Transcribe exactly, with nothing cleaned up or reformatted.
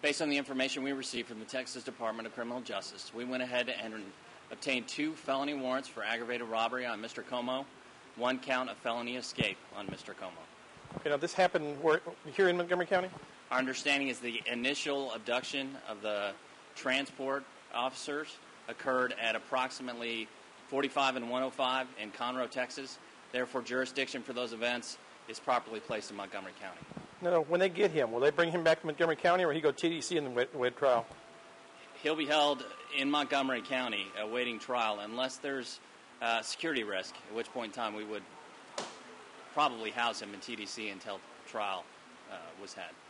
Based on the information we received from the Texas Department of Criminal Justice, we went ahead and obtained two felony warrants for aggravated robbery on Mister Como, one count of felony escape on Mister Como. Okay, now this happened where, here in Montgomery County? Our understanding is the initial abduction of the transport officers occurred at approximately forty-five and one oh five in Conroe, Texas. Therefore, jurisdiction for those events is properly placed in Montgomery County. No, no, when they get him, will they bring him back to Montgomery County, or will he go T D C in the wait, wait trial? He'll be held in Montgomery County awaiting trial unless there's uh, security risk, at which point in time we would probably house him in T D C until trial uh, was had.